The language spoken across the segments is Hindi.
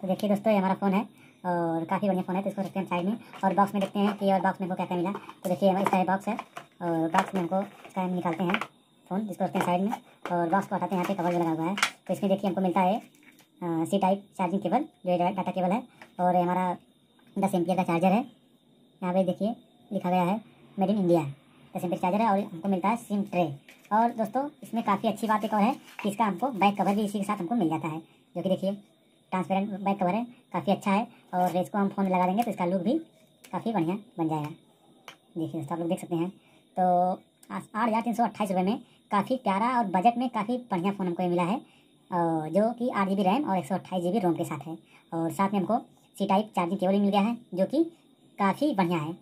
तो देखिए दोस्तों, ये हमारा फ़ोन है और काफ़ी बढ़िया फ़ोन है। तो इसको रखते हैं साइड में और बॉक्स में देखते हैं कि और बॉक्स में हमको क्या क्या मिला। तो देखिए इसका ये बॉक्स है और बॉक्स में हमको इसका निकालते हैं फ़ोन, जिसको रखते हैं साइड में और बॉक्स को हटाते हैं। यहाँ पे कवर भी लगा हुआ है। तो इसमें देखिए हमको मिलता है C टाइप चार्जिंग केबल, जो ये डाटा केबल है, और हमारा 10 एम्पियर का चार्जर है। यहाँ पे देखिए लिखा गया है made in India, 10 ampere charger है। और हमको मिलता है सिम ट्रे। और दोस्तों इसमें काफ़ी अच्छी बात एक और है कि इसका हमको बैक कवर भी इसी के साथ हमको मिल जाता है, जो कि देखिए ट्रांसपेरेंट बैक कवर है, काफ़ी अच्छा है। और इसको हम फ़ोन में लगा देंगे तो इसका लुक भी काफ़ी बढ़िया बन जाएगा। देखिए दोस्तों, आप लोग देख सकते हैं। तो 8,328 रुपये में काफ़ी प्यारा और बजट में काफ़ी बढ़िया फ़ोन हमको ये मिला है, जो कि 8 GB रैम और 128 GB रोम के साथ है। और साथ में हमको C टाइप चार्जिंग केबल भी मिल गया है, जो कि काफ़ी बढ़िया है।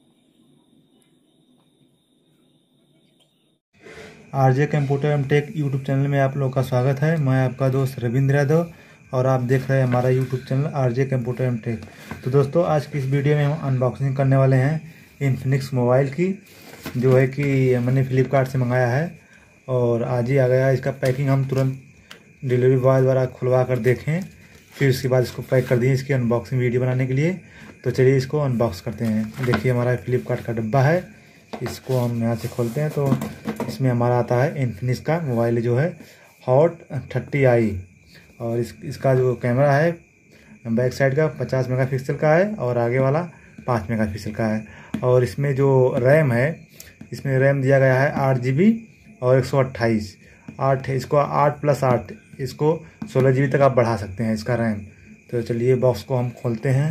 RJ computer and tech YouTube channel में आप लोगों का स्वागत है। मैं आपका दोस्त रविंद्र यादव और आप देख रहे हैं हमारा YouTube channel RJ computer and tech. तो दोस्तों, आज की इस वीडियो में हम अनबॉक्सिंग करने वाले हैं इन्फिनिक्स मोबाइल की, जो है कि मैंने फ्लिपकार्ट से मंगाया है और आज ही आ गया। इसका पैकिंग हम तुरंत डिलीवरी बॉय द्वारा खुलवा कर देखें, फिर उसके बाद इसको पैक कर दिए इसकी अनबॉक्सिंग वीडियो बनाने के लिए। तो चलिए इसको अनबॉक्स करते हैं। देखिए हमारा फ्लिपकार्ट का डब्बा है, इसको हम यहाँ से खोलते हैं। तो इसमें हमारा आता है इन्फिनिक्स का मोबाइल जो है हॉट 30i, और इसका जो कैमरा है बैक साइड का 50 मेगापिक्सल का है और आगे वाला 5 मेगापिक्सल का है। और इसमें जो रैम है, इसमें रैम दिया गया है 8 GB और 128, 8 इसको 8+8, इसको 16 GB तक आप बढ़ा सकते हैं इसका रैम। तो चलिए बॉक्स को हम खोलते हैं।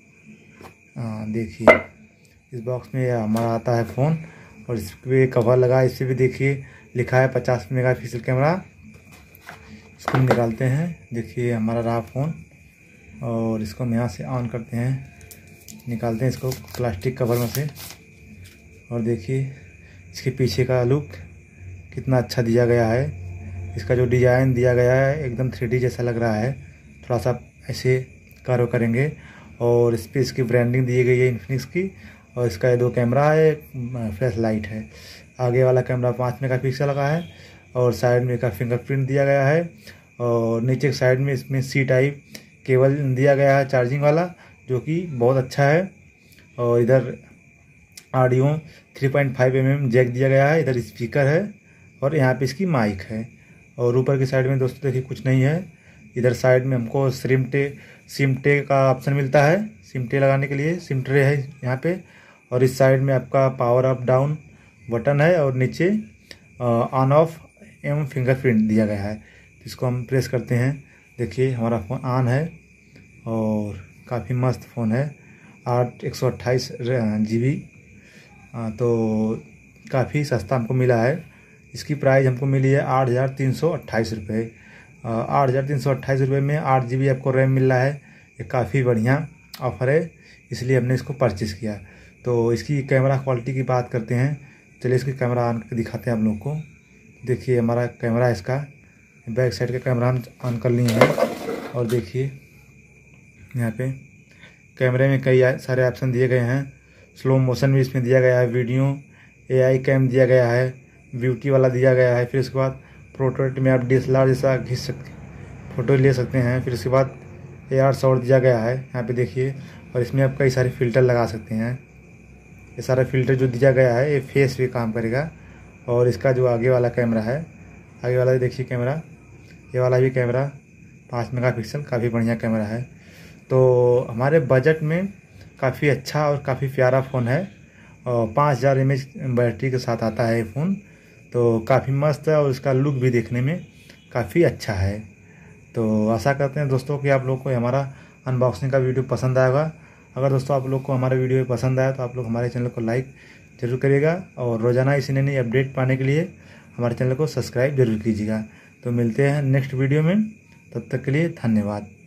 देखिए इस बॉक्स में हमारा आता है फ़ोन और इस पर कवर लगा, इस पर भी देखिए लिखा है 50 मेगापिक्सल कैमरा। इसको हम निकालते हैं। देखिए हमारा रहा फ़ोन और इसको हम यहाँ से ऑन करते हैं, निकालते हैं इसको प्लास्टिक कवर में से। और देखिए इसके पीछे का लुक कितना अच्छा दिया गया है। इसका जो डिज़ाइन दिया गया है एकदम 3D जैसा लग रहा है। थोड़ा सा ऐसे कर्व करेंगे और इस पर इसकी ब्रांडिंग दी गई है इन्फिनिक्स की। और इसका ये 2 कैमरा है, फ्लैश लाइट है। आगे वाला कैमरा 5 मेगापिक्सल का है और साइड में का फिंगरप्रिंट दिया गया है। और नीचे की साइड में इसमें C टाइप केबल दिया गया है चार्जिंग वाला, जो कि बहुत अच्छा है। और इधर ऑडियो 3.5 mm जैक दिया गया है, इधर स्पीकर है और यहाँ पे इसकी माइक है। और ऊपर की साइड में दोस्तों देखिए कुछ नहीं है। इधर साइड में हमको सिम ट्रे का ऑप्शन मिलता है, सिम ट्रे लगाने के लिए सिम ट्रे है यहाँ पे। और इस साइड में आपका पावर अप डाउन बटन है और नीचे ऑन ऑफ एवं फिंगरप्रिंट दिया गया है। इसको हम प्रेस करते हैं। देखिए हमारा फ़ोन ऑन है और काफ़ी मस्त फ़ोन है, 128 GB। तो काफ़ी सस्ता हमको मिला है। इसकी प्राइस हमको मिली है 8,328 रुपये। 8,328 रुपये में 8 GB आपको रैम मिल रहा है। ये काफ़ी बढ़िया ऑफ़र है, इसलिए हमने इसको परचेज़ किया। तो इसकी कैमरा क्वालिटी की बात करते हैं। चलिए इसकी कैमरा ऑन करके दिखाते हैं आप लोगों को। देखिए हमारा कैमरा है, इसका बैक साइड का कैमरा हम ऑन कर लिए हैं। और देखिए यहाँ पे कैमरे में कई सारे ऑप्शन दिए गए हैं। स्लो मोशन भी इसमें दिया गया है, वीडियो AI कैम दिया गया है, ब्यूटी वाला दिया गया है। फिर उसके बाद पोर्ट्रेट में आप DSLR जैसा खींच सकते, फ़ोटो ले सकते हैं। फिर उसके बाद AR शॉट दिया गया है यहाँ पे देखिए। और इसमें आप कई सारे फ़िल्टर लगा सकते हैं। ये सारा फ़िल्टर जो दिया गया है ये फेस पे काम करेगा। और इसका जो आगे वाला कैमरा है, आगे वाला देखिए कैमरा, ये वाला भी कैमरा 5 मेगापिक्सल, काफ़ी बढ़िया कैमरा है। तो हमारे बजट में काफ़ी अच्छा और काफ़ी प्यारा फ़ोन है और 5000 mAh बैटरी के साथ आता है ये फ़ोन। तो काफ़ी मस्त है और इसका लुक भी देखने में काफ़ी अच्छा है। तो आशा करते हैं दोस्तों कि आप लोग को हमारा अनबॉक्सिंग का वीडियो पसंद आएगा। अगर दोस्तों आप लोग को हमारा वीडियो पसंद आया तो आप लोग हमारे चैनल को लाइक ज़रूर करिएगा और रोज़ाना इसी नई अपडेट पाने के लिए हमारे चैनल को सब्सक्राइब जरूर कीजिएगा। तो मिलते हैं नेक्स्ट वीडियो में, तब तक के लिए धन्यवाद।